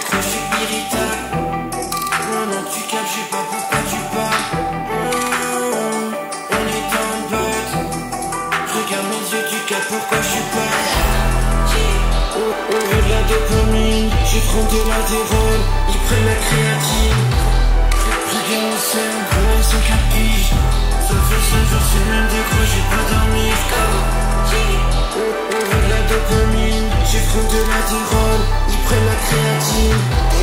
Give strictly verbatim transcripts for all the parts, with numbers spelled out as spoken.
trop, je suis irritable. Non, non, tu capes, je sais pas pourquoi tu parles. Mmh, on est dans le buzz. Regarde mes yeux, tu capes pourquoi je suis pas. Oh, oh, de la dopamine, j'ai frondé la dérole. Ils prennent la créatine. Regarde mon sein, gros, ils sont capiches. Ça fait cinq jours, c'est même des gros, j'ai pas dormi. Oh, oh, de la dopamine, j'ai frondé la dérole. Ils prennent la créatine.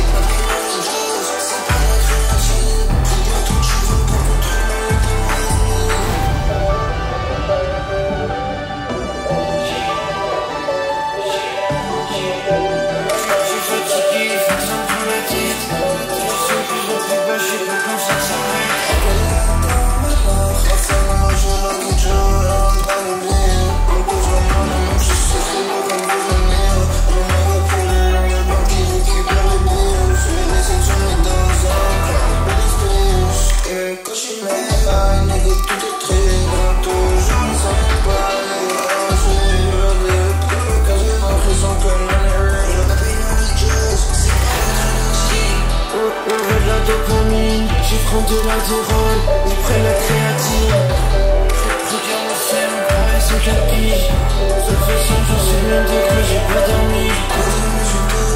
J'ai frondé la dérole, ils prennent la créatine. Regarde mon sein, gros, ils sont capiches. Ça fait cinq jours, c'est même des gros, j'ai pas dormi.